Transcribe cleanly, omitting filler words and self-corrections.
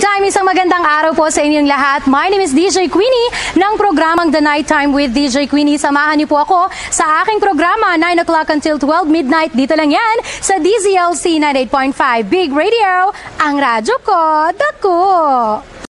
Nighttime, isang magandang araw po sa inyong lahat. My name is DJ Queenie ng programang The Nighttime with DJ Queenie. Samahan niyo po ako sa aking programa 9 o'clock until 12 midnight. Dito lang yan sa DZLC 98.5 Big Radio, ang radyo ko, dako.